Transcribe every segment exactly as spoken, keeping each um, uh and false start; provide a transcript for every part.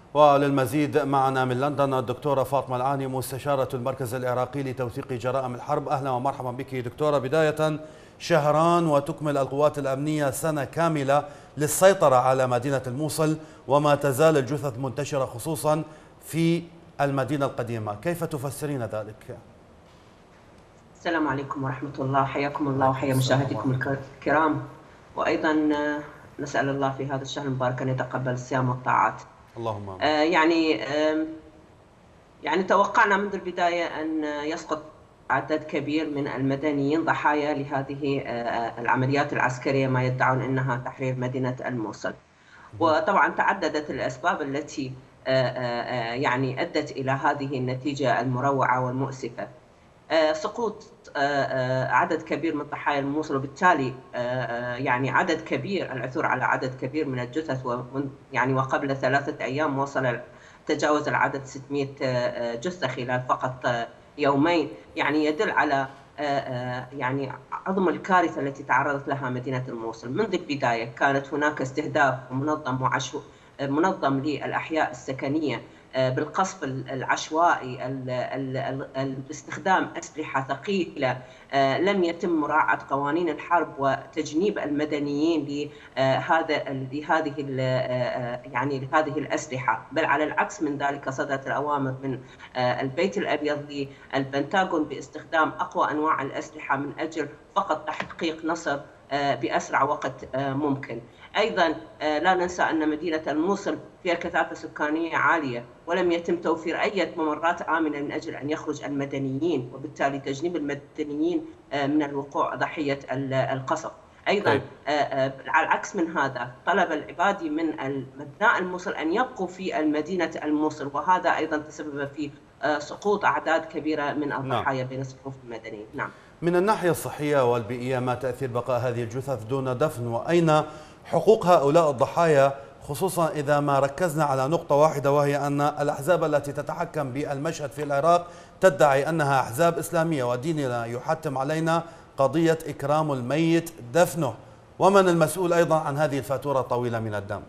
وللمزيد معنا من لندن الدكتورة فاطمة العاني مستشارة المركز العراقي لتوثيق جرائم الحرب. أهلا ومرحبا بك دكتورة. بداية، شهران وتكمل القوات الأمنية سنة كاملة للسيطرة على مدينة الموصل، وما تزال الجثث منتشرة خصوصا في المدينة القديمة، كيف تفسرين ذلك؟ السلام عليكم ورحمة الله، حياكم الله وحيا مشاهديكم الكرام، وأيضا نسأل الله في هذا الشهر المبارك أن يتقبل الصيام والطاعات. اللهم آمين. آه يعني آه يعني توقعنا منذ البداية أن يسقط عدد كبير من المدنيين ضحايا لهذه آه العمليات العسكرية، ما يدعون أنها تحرير مدينة الموصل. وطبعا تعددت الأسباب التي آه آه يعني أدت إلى هذه النتيجة المروعة والمؤسفة. سقوط عدد كبير من ضحايا الموصل، وبالتالي يعني عدد كبير، العثور على عدد كبير من الجثث، يعني وقبل ثلاثة أيام وصل تجاوز العدد ستمئة جثة خلال فقط يومين، يعني يدل على يعني عظم الكارثة التي تعرضت لها مدينة الموصل. منذ البداية كانت هناك استهداف منظم وعشو منظم للأحياء السكنية بالقصف العشوائي، باستخدام أسلحة ثقيلة، لم يتم مراعاة قوانين الحرب وتجنيب المدنيين لهذا لهذه يعني لهذه الأسلحة، بل على العكس من ذلك صدرت الأوامر من البيت الأبيض للبنتاغون باستخدام أقوى أنواع الأسلحة من أجل فقط تحقيق نصر بأسرع وقت ممكن. أيضا لا ننسى أن مدينة الموصل فيها كثافة سكانية عالية، ولم يتم توفير أي ممرات آمنة من أجل أن يخرج المدنيين، وبالتالي تجنيب المدنيين من الوقوع ضحية القصف. أيضا على العكس من هذا طلب العبادي من أبناء الموصل أن يبقوا في المدينة الموصل، وهذا أيضا تسبب في سقوط أعداد كبيرة من الضحايا بين صفوف المدنيين. نعم. من الناحية الصحية والبيئية، ما تأثير بقاء هذه الجثث دون دفن، وأين حقوق هؤلاء الضحايا، خصوصا إذا ما ركزنا على نقطة واحدة، وهي أن الأحزاب التي تتحكم بالمشهد في العراق تدعي أنها أحزاب إسلامية، وديننا يحتم علينا قضية إكرام الميت دفنه، ومن المسؤول أيضا عن هذه الفاتورة الطويلة من الدم؟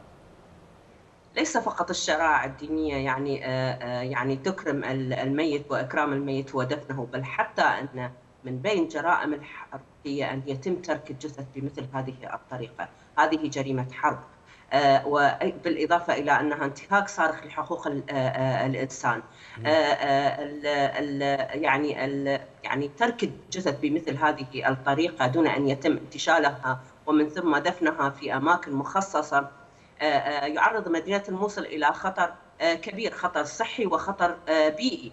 ليس فقط الشرائع الدينية يعني يعني تكرم الميت وإكرام الميت ودفنه، بل حتى أن من بين جرائم الحرب هي أن يتم ترك الجثث بمثل هذه الطريقة. هذه جريمة حرب، وبالإضافة إلى أنها انتهاك صارخ لحقوق الإنسان. يعني يعني ترك الجثث بمثل هذه الطريقة دون أن يتم انتشالها ومن ثم دفنها في أماكن مخصصة يعرض مدينة الموصل إلى خطر كبير، خطر صحي وخطر بيئي.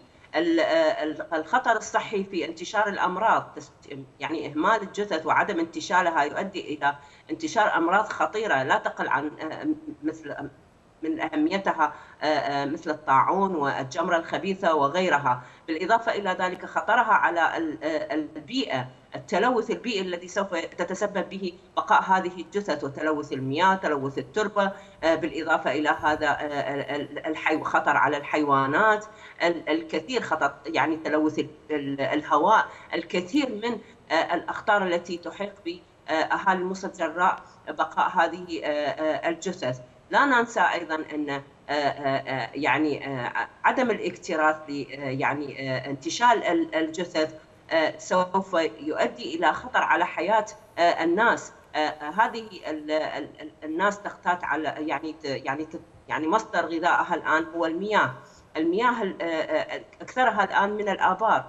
الخطر الصحي في انتشار الأمراض، يعني إهمال الجثث وعدم انتشالها يؤدي إلى انتشار أمراض خطيرة لا تقل عن مثل من أهميتها مثل الطاعون والجمرة الخبيثة وغيرها، بالإضافة إلى ذلك خطرها على البيئة، التلوث البيئي الذي سوف تتسبب به بقاء هذه الجثث، وتلوث المياه، تلوث التربة، بالإضافة إلى هذا الحي خطر على الحيوانات، الكثير خطر يعني تلوث الهواء، الكثير من الأخطار التي تحيق بأهالي الموصل جراء بقاء هذه الجثث. لا ننسى أيضا أن يعني عدم الاكتراث يعني انتشال الجثث سوف يؤدي إلى خطر على حياة الناس. هذه الناس تحتاج على يعني يعني يعني مصدر غذائها الآن هو المياه، المياه أكثرها الآن من الآبار.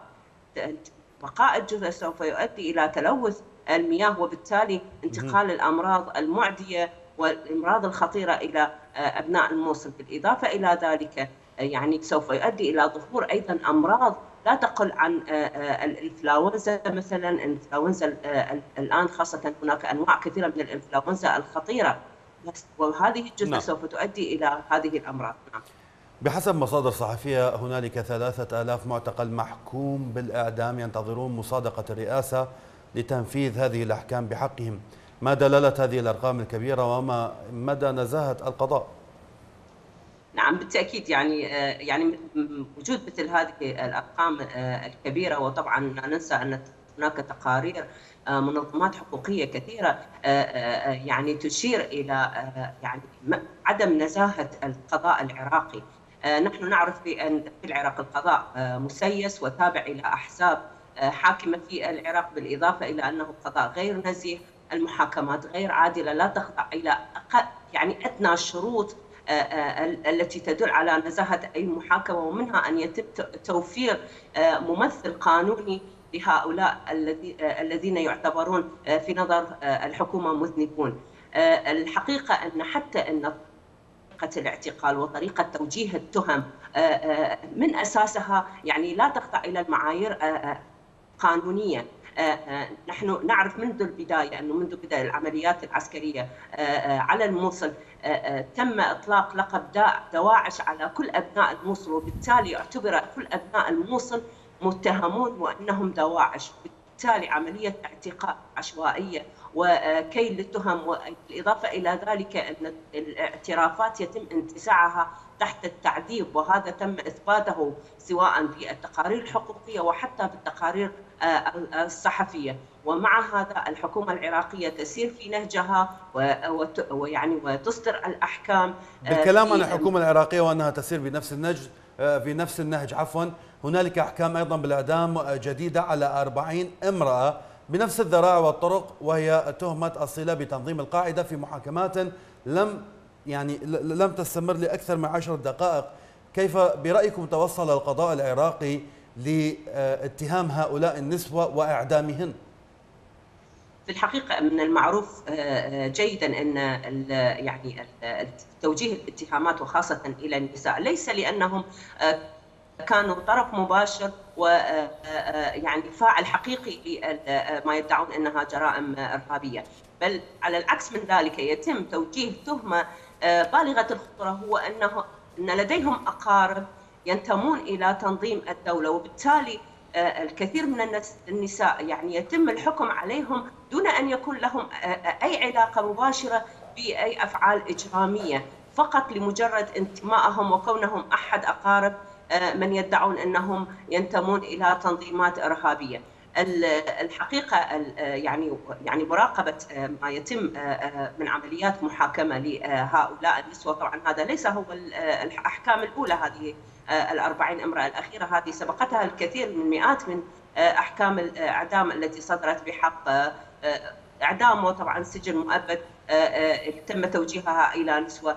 بقاء الجثث سوف يؤدي إلى تلوث المياه، وبالتالي انتقال الأمراض المعدية والأمراض الخطيرة إلى أبناء الموصل. بالإضافة إلى ذلك يعني سوف يؤدي إلى ظهور أيضا أمراض لا تقل عن الإنفلونزا مثلا. الإنفلونزا الآن خاصة هناك أنواع كثيرة من الإنفلونزا الخطيرة، وهذه الجثث نعم. سوف تؤدي إلى هذه الأمراض. نعم. بحسب مصادر صحفية هنالك ثلاثة آلاف معتقل محكوم بالإعدام ينتظرون مصادقة الرئاسة لتنفيذ هذه الأحكام بحقهم. ما دلالة هذه الأرقام الكبيرة، وما مدى نزاهة القضاء؟ نعم بالتأكيد، يعني يعني وجود مثل هذه الأرقام الكبيرة، وطبعا لا ننسى أن هناك تقارير منظمات حقوقية كثيرة يعني تشير إلى يعني عدم نزاهة القضاء العراقي. نحن نعرف بأن في العراق القضاء مسيس وتابع إلى أحزاب حاكمة في العراق، بالإضافة إلى أنه قضاء غير نزيه، المحاكمات غير عادلة، لا تخضع إلى يعني أدنى الشروط التي تدل على نزاهة أي محاكمة، ومنها أن يتم توفير ممثل قانوني لهؤلاء الذين يعتبرون في نظر الحكومة مذنبون. الحقيقة أن حتى أن طريقة الاعتقال وطريقة توجيه التهم من أساسها يعني لا تخضع إلى المعايير قانونية. نحن نعرف منذ البداية أنه منذ بداية العمليات العسكرية على الموصل تم إطلاق لقب دواعش على كل أبناء الموصل، وبالتالي اعتبر كل أبناء الموصل متهمون وأنهم دواعش، بالتالي عملية اعتقال عشوائية وكيل للتهم، بالإضافة إلى ذلك أن الاعترافات يتم انتزاعها تحت التعذيب، وهذا تم إثباته سواء في التقارير الحقوقية وحتى بالتقارير الصحفية. ومع هذا الحكومة العراقية تسير في نهجها ويعني وتصدر الأحكام. بالكلام عن الحكومة العراقية وأنها تسير بنفس النهج في نفس النهج عفوا هنالك أحكام أيضا بالإعدام جديدة على أربعين امرأة بنفس الذرائع والطرق، وهي تهمة الصلة بتنظيم القاعدة في محاكمات لم يعني لم تستمر لأكثر من عشر دقائق. كيف برأيكم توصل القضاء العراقي لاتهام هؤلاء النسوة وإعدامهن؟ في الحقيقة من المعروف جيدا أن يعني توجيه الاتهامات وخاصة إلى النساء ليس لأنهم كانوا طرف مباشر ويعني فاعل حقيقي لما يدعون أنها جرائم إرهابية، بل على العكس من ذلك يتم توجيه تهمة بالغة الخطورة، هو أنه أن لديهم أقارب ينتمون إلى تنظيم الدولة، وبالتالي الكثير من النساء يعني يتم الحكم عليهم دون أن يكون لهم أي علاقة مباشرة بأي أفعال إجرامية، فقط لمجرد انتمائهم وكونهم أحد أقارب من يدعون أنهم ينتمون إلى تنظيمات إرهابية. الحقيقة يعني يعني مراقبة ما يتم من عمليات محاكمة لهؤلاء النسوة، طبعا هذا ليس هو الأحكام الأولى، هذه الأربعين امرأة الأخيرة هذه سبقتها الكثير من مئات من أحكام الإعدام التي صدرت بحق إعدام وطبعا سجن مؤبد تم توجيهها إلى نسوة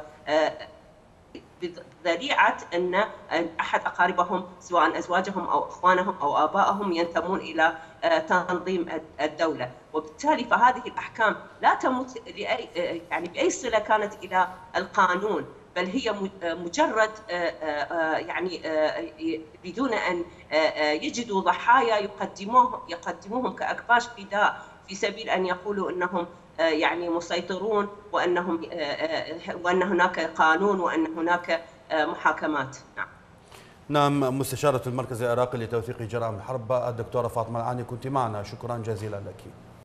بذريعة أن أحد أقاربهم سواء أزواجهم أو إخوانهم أو آبائهم ينتمون إلى تنظيم الدولة، وبالتالي فهذه الأحكام لا تمت لأي يعني بأي صلة كانت إلى القانون، بل هي مجرد يعني بدون أن يجدوا ضحايا يقدموهم يقدموهم كأكباش فداء في سبيل أن يقولوا أنهم يعني مسيطرون وأنهم وأن هناك قانون وأن هناك محاكمات. نعم. نعم، مستشارة المركز العراقي لتوثيق جرائم الحرب الدكتورة فاطمة العاني كنت معنا، شكرا جزيلا لك.